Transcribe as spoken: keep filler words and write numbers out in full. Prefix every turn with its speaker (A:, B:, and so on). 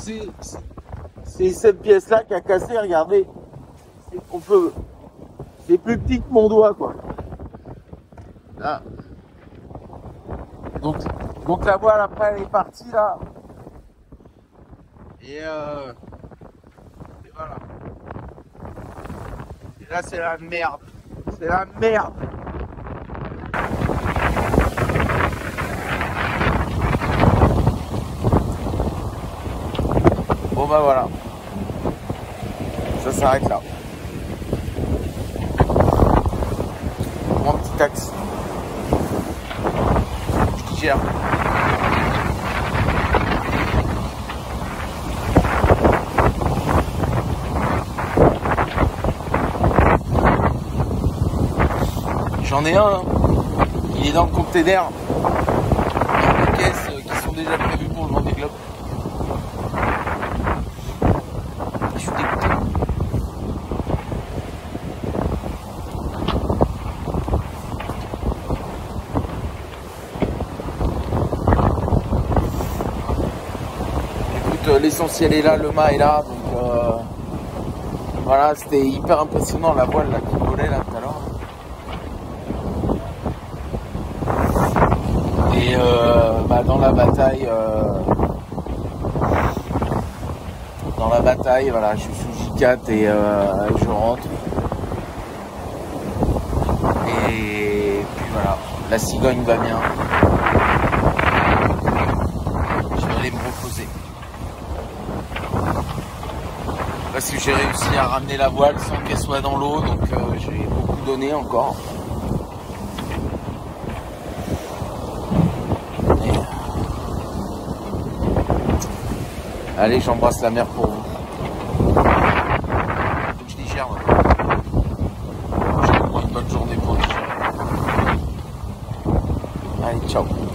A: c'est c'est cette pièce-là qui a cassé, regardez. On peut. C'est plus petit que mon doigt, quoi. Là. Donc, donc la voile après elle est partie là. Et, euh, et voilà. Et là c'est la merde. C'est la merde. Bon bah voilà. Ça s'arrête là. Mon petit taxi. Je gère. J'en ai un, hein. Il est dans le container, dans les caisses qui sont déjà prévues pour le Vendée Globe. Je suis dégoûté. Écoute, l'essentiel est là, le mât est là, donc euh, voilà, c'était hyper impressionnant la voile là, qui volait là tout à l'heure. Et euh, bah dans la bataille, euh, dans la bataille, voilà, je suis sous J quatre et euh, je rentre. Et puis voilà, la cigogne va bien. Je vais aller me reposer. Parce que j'ai réussi à ramener la voile sans qu'elle soit dans l'eau, donc euh, j'ai beaucoup donné encore. Allez, j'embrasse la mer pour vous. Faut que je digère. J'ai une bonne journée pour digérer. Allez, ciao.